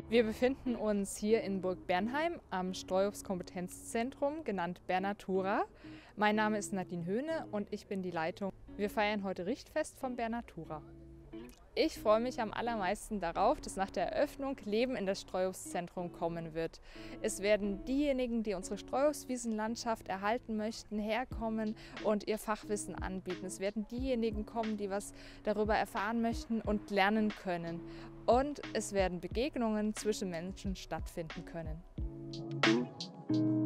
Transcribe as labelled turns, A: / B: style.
A: Wir befinden uns hier in Burg Bernheim am Streuobstkompetenzzentrum, genannt Bernatura. Mein Name ist Nadine Höhne und ich bin die Leitung. Wir feiern heute Richtfest von Bernatura. Ich freue mich am allermeisten darauf, dass nach der Eröffnung Leben in das Streuobstzentrum kommen wird. Es werden diejenigen, die unsere Streuobstwiesenlandschaft erhalten möchten, herkommen und ihr Fachwissen anbieten. Es werden diejenigen kommen, die was darüber erfahren möchten und lernen können. Und es werden Begegnungen zwischen Menschen stattfinden können.